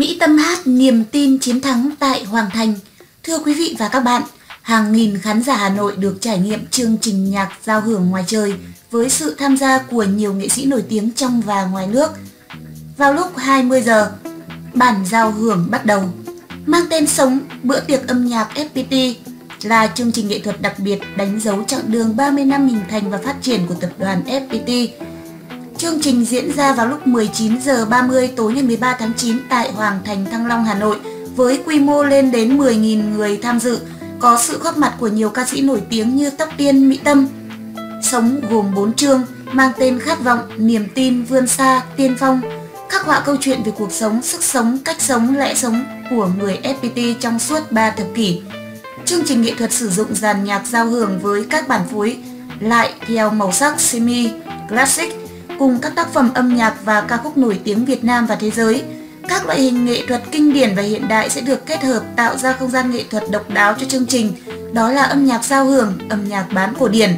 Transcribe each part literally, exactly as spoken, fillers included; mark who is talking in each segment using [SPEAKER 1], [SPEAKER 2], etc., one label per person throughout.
[SPEAKER 1] Mỹ Tâm hát niềm tin chiến thắng tại Hoàng Thành. Thưa quý vị và các bạn, hàng nghìn khán giả Hà Nội được trải nghiệm chương trình nhạc giao hưởng ngoài trời với sự tham gia của nhiều nghệ sĩ nổi tiếng trong và ngoài nước. Vào lúc hai mươi giờ, bản giao hưởng bắt đầu. Mang tên Sống, bữa tiệc âm nhạc ép pê tê là chương trình nghệ thuật đặc biệt đánh dấu chặng đường ba mươi năm hình thành và phát triển của tập đoàn ép pê tê. Chương trình diễn ra vào lúc mười chín giờ ba mươi tối ngày mười ba tháng chín tại Hoàng Thành, Thăng Long, Hà Nội với quy mô lên đến mười nghìn người tham dự, có sự góp mặt của nhiều ca sĩ nổi tiếng như Tóc Tiên, Mỹ Tâm. Sống gồm bốn chương mang tên Khát vọng, Niềm tin, Vươn xa, Tiên phong, khắc họa câu chuyện về cuộc sống, sức sống, cách sống, lẽ sống của người ép pê tê trong suốt ba thập kỷ. Chương trình nghệ thuật sử dụng dàn nhạc giao hưởng với các bản phối lại theo màu sắc semi classic cùng các tác phẩm âm nhạc và ca khúc nổi tiếng Việt Nam và thế giới. Các loại hình nghệ thuật kinh điển và hiện đại sẽ được kết hợp tạo ra không gian nghệ thuật độc đáo cho chương trình, đó là âm nhạc giao hưởng, âm nhạc bán cổ điển.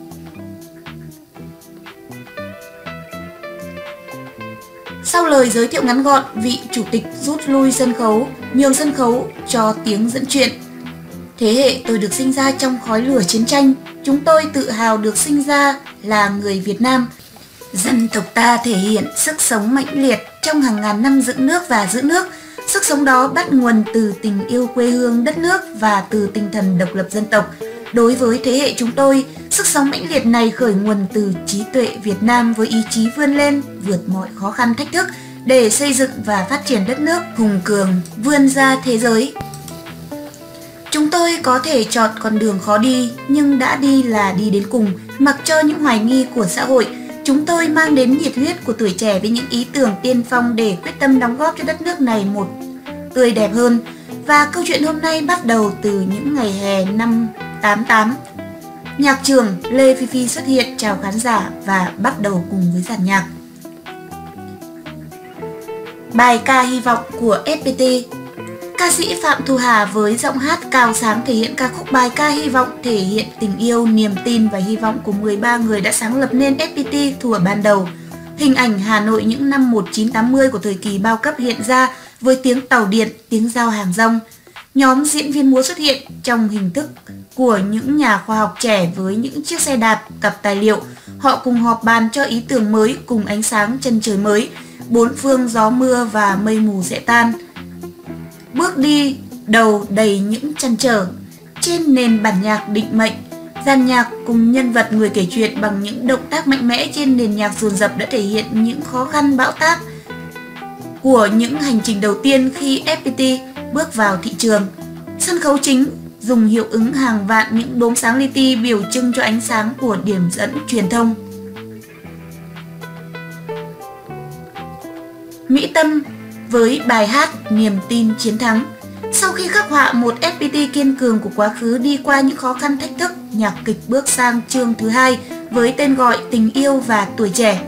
[SPEAKER 1] Sau lời giới thiệu ngắn gọn, vị chủ tịch rút lui sân khấu, nhường sân khấu cho tiếng dẫn chuyện. Thế hệ tôi được sinh ra trong khói lửa chiến tranh, chúng tôi tự hào được sinh ra là người Việt Nam. Dân tộc ta thể hiện sức sống mãnh liệt trong hàng ngàn năm dựng nước và giữ nước. Sức sống đó bắt nguồn từ tình yêu quê hương đất nước và từ tinh thần độc lập dân tộc. Đối với thế hệ chúng tôi, sức sống mãnh liệt này khởi nguồn từ trí tuệ Việt Nam với ý chí vươn lên, vượt mọi khó khăn thách thức để xây dựng và phát triển đất nước hùng cường, vươn ra thế giới. Chúng tôi có thể chọn con đường khó đi, nhưng đã đi là đi đến cùng, mặc cho những hoài nghi của xã hội. Chúng tôi mang đến nhiệt huyết của tuổi trẻ với những ý tưởng tiên phong để quyết tâm đóng góp cho đất nước này một tươi đẹp hơn. Và câu chuyện hôm nay bắt đầu từ những ngày hè năm tám tám. Nhạc trưởng Lê Phi Phi xuất hiện chào khán giả và bắt đầu cùng với dàn nhạc. Bài ca hy vọng của ép pê tê. Ca sĩ Phạm Thu Hà với giọng hát cao sáng thể hiện ca khúc bài ca hy vọng, thể hiện tình yêu, niềm tin và hy vọng của mười ba người đã sáng lập nên ép pê tê thuở ban đầu. Hình ảnh Hà Nội những năm một nghìn chín trăm tám mươi của thời kỳ bao cấp hiện ra với tiếng tàu điện, tiếng giao hàng rong. Nhóm diễn viên múa xuất hiện trong hình thức của những nhà khoa học trẻ với những chiếc xe đạp, cặp tài liệu. Họ cùng họp bàn cho ý tưởng mới cùng ánh sáng chân trời mới. Bốn phương gió mưa và mây mù sẽ tan. Bước đi đầu đầy những trăn trở trên nền bản nhạc định mệnh. Dàn nhạc cùng nhân vật người kể chuyện bằng những động tác mạnh mẽ trên nền nhạc dồn dập đã thể hiện những khó khăn bão táp của những hành trình đầu tiên khi ép pê tê bước vào thị trường. Sân khấu chính dùng hiệu ứng hàng vạn những đốm sáng li ti biểu trưng cho ánh sáng của điểm dẫn truyền thông. Mỹ Tâm với bài hát Niềm tin chiến thắng. Sau khi khắc họa một ép pê tê kiên cường của quá khứ đi qua những khó khăn thách thức, nhạc kịch bước sang chương thứ hai với tên gọi Tình yêu và tuổi trẻ.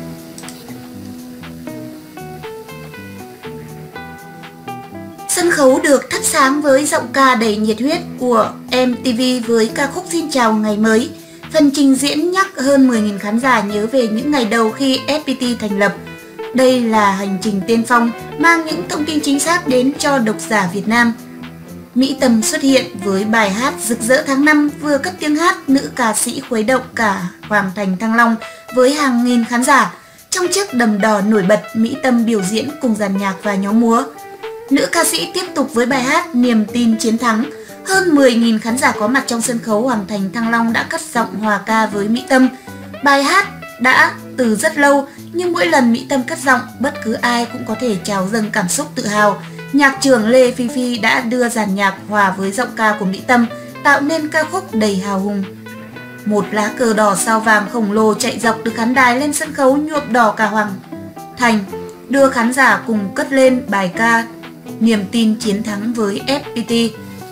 [SPEAKER 1] Sân khấu được thắp sáng với giọng ca đầy nhiệt huyết của em tê vê với ca khúc Xin chào ngày mới. Phần trình diễn nhắc hơn mười nghìn khán giả nhớ về những ngày đầu khi ép pê tê thành lập. Đây là hành trình tiên phong mang những thông tin chính xác đến cho độc giả Việt Nam. Mỹ Tâm xuất hiện với bài hát Rực rỡ tháng năm, vừa cất tiếng hát, nữ ca sĩ khuấy động cả Hoàng Thành Thăng Long với hàng nghìn khán giả. Trong chiếc đầm đỏ nổi bật, Mỹ Tâm biểu diễn cùng dàn nhạc và nhóm múa. Nữ ca sĩ tiếp tục với bài hát Niềm tin chiến thắng. Hơn mười nghìn khán giả có mặt trong sân khấu Hoàng Thành Thăng Long đã cất giọng hòa ca với Mỹ Tâm. Bài hát đã từ rất lâu, nhưng mỗi lần Mỹ Tâm cất giọng, bất cứ ai cũng có thể trào dâng cảm xúc tự hào. Nhạc trưởng Lê Phi Phi đã đưa dàn nhạc hòa với giọng ca của Mỹ Tâm, tạo nên ca khúc đầy hào hùng. Một lá cờ đỏ sao vàng khổng lồ chạy dọc từ khán đài lên sân khấu nhuộm đỏ cả Hoàng Thành, đưa khán giả cùng cất lên bài ca Niềm tin chiến thắng với ép pê tê.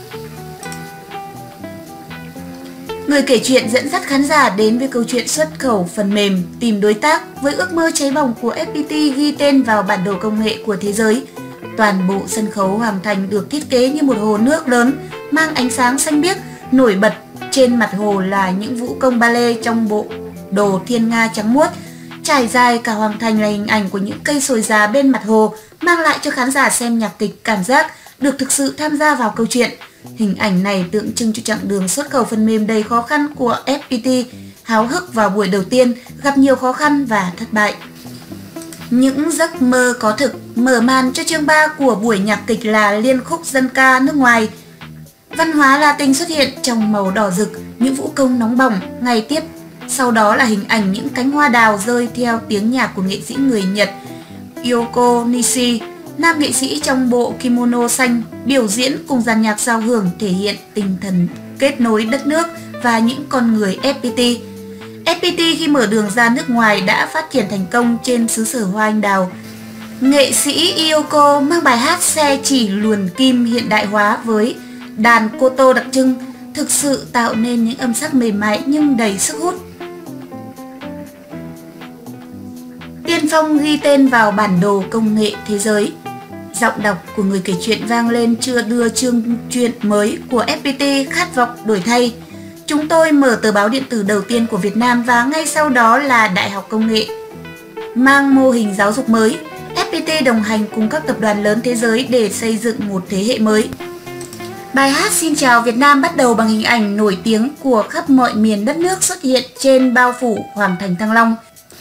[SPEAKER 1] Người kể chuyện dẫn dắt khán giả đến với câu chuyện xuất khẩu phần mềm, tìm đối tác với ước mơ cháy bỏng của ép pê tê ghi tên vào bản đồ công nghệ của thế giới. Toàn bộ sân khấu Hoàng Thành được thiết kế như một hồ nước lớn, mang ánh sáng xanh biếc, nổi bật trên mặt hồ là những vũ công ballet trong bộ đồ thiên nga trắng muốt. Trải dài cả hoàng thành là hình ảnh của những cây sồi già bên mặt hồ, mang lại cho khán giả xem nhạc kịch cảm giác được thực sự tham gia vào câu chuyện. Hình ảnh này tượng trưng cho chặng đường xuất khẩu phần mềm đầy khó khăn của ép pê tê, háo hức vào buổi đầu tiên, gặp nhiều khó khăn và thất bại. Những giấc mơ có thực mở màn cho chương ba của buổi nhạc kịch là liên khúc dân ca nước ngoài. Văn hóa Latin xuất hiện trong màu đỏ rực, những vũ công nóng bỏng. Ngày tiếp sau đó là hình ảnh những cánh hoa đào rơi theo tiếng nhạc của nghệ sĩ người Nhật Yoko Nishi, nam nghệ sĩ trong bộ kimono xanh, biểu diễn cùng dàn nhạc giao hưởng thể hiện tinh thần kết nối đất nước và những con người ép pê tê. ép pê tê khi mở đường ra nước ngoài đã phát triển thành công trên xứ sở hoa anh đào. Nghệ sĩ Yoko mang bài hát xe chỉ luồn kim hiện đại hóa với đàn koto đặc trưng, thực sự tạo nên những âm sắc mềm mại nhưng đầy sức hút. Tiên phong ghi tên vào bản đồ công nghệ thế giới. Giọng đọc của người kể chuyện vang lên chưa đưa chương truyện mới của ép pê tê khát vọng đổi thay. Chúng tôi mở tờ báo điện tử đầu tiên của Việt Nam và ngay sau đó là Đại học Công nghệ. Mang mô hình giáo dục mới, ép pê tê đồng hành cùng các tập đoàn lớn thế giới để xây dựng một thế hệ mới. Bài hát Xin chào Việt Nam bắt đầu bằng hình ảnh nổi tiếng của khắp mọi miền đất nước xuất hiện trên bao phủ Hoàng thành Thăng Long.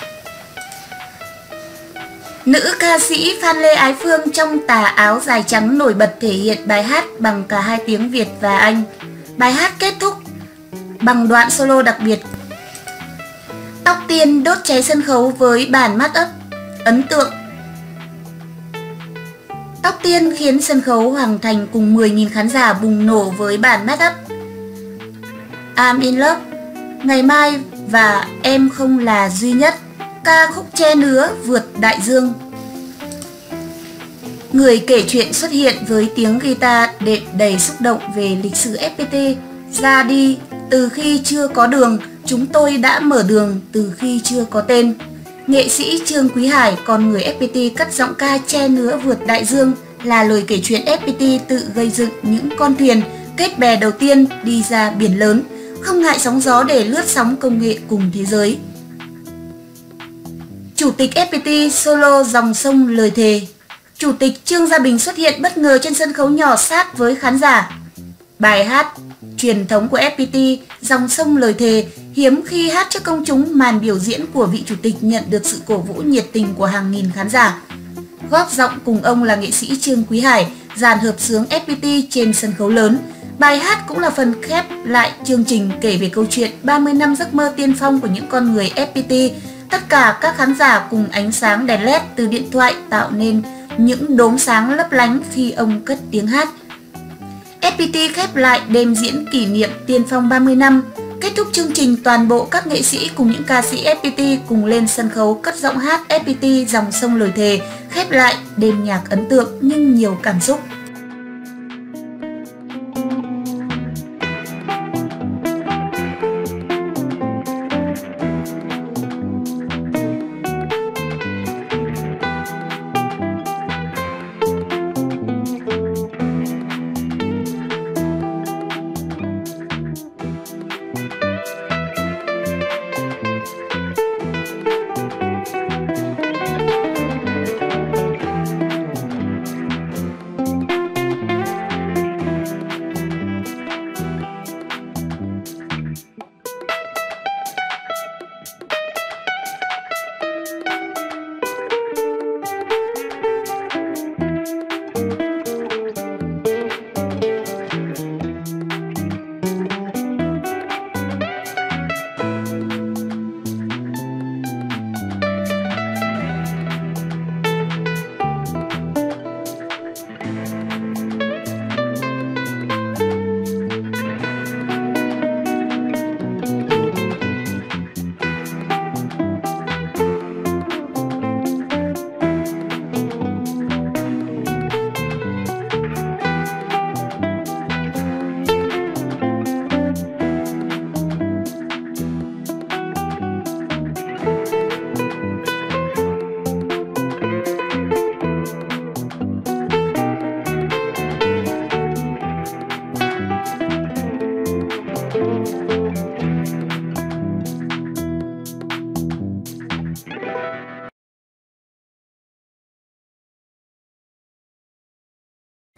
[SPEAKER 1] Nữ ca sĩ Phan Lê Ái Phương trong tà áo dài trắng nổi bật thể hiện bài hát bằng cả hai tiếng Việt và Anh. Bài hát kết thúc bằng đoạn solo đặc biệt. Tóc Tiên đốt cháy sân khấu với bản mát ấp ấn tượng. Tóc Tiên khiến sân khấu Hoàng thành cùng mười nghìn khán giả bùng nổ với bản mát ấp I'm in love, Ngày mai và Em không là duy nhất, ca khúc che nứa vượt đại dương. Người kể chuyện xuất hiện với tiếng guitar đệm đầy xúc động về lịch sử ép pê tê. Ra đi từ khi chưa có đường, chúng tôi đã mở đường từ khi chưa có tên. Nghệ sĩ Trương Quý Hải, con người ép pê tê cất giọng ca che nứa vượt đại dương, là lời kể chuyện ép pê tê tự gây dựng những con thuyền kết bè đầu tiên đi ra biển lớn, không ngại sóng gió để lướt sóng công nghệ cùng thế giới. Chủ tịch ép pê tê solo Dòng sông lời thề. Chủ tịch Trương Gia Bình xuất hiện bất ngờ trên sân khấu nhỏ sát với khán giả. Bài hát truyền thống của ép pê tê Dòng sông lời thề hiếm khi hát cho công chúng, màn biểu diễn của vị chủ tịch nhận được sự cổ vũ nhiệt tình của hàng nghìn khán giả. Góp giọng cùng ông là nghệ sĩ Trương Quý Hải, dàn hợp xướng ép pê tê trên sân khấu lớn. Bài hát cũng là phần khép lại chương trình kể về câu chuyện ba mươi năm giấc mơ tiên phong của những con người ép pê tê. Tất cả các khán giả cùng ánh sáng đèn led từ điện thoại tạo nên những đốm sáng lấp lánh khi ông cất tiếng hát. ép pê tê khép lại đêm diễn kỷ niệm tiên phong ba mươi năm. Kết thúc chương trình, toàn bộ các nghệ sĩ cùng những ca sĩ ép pê tê cùng lên sân khấu cất giọng hát ép pê tê Dòng sông lời thề, khép lại đêm nhạc ấn tượng nhưng nhiều cảm xúc.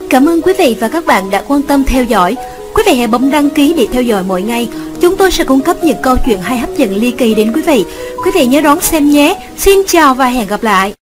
[SPEAKER 2] Cảm ơn quý vị và các bạn đã quan tâm theo dõi. Quý vị hãy bấm đăng ký để theo dõi mỗi ngày. Chúng tôi sẽ cung cấp những câu chuyện hay hấp dẫn ly kỳ đến quý vị. Quý vị nhớ đón xem nhé. Xin chào và hẹn gặp lại.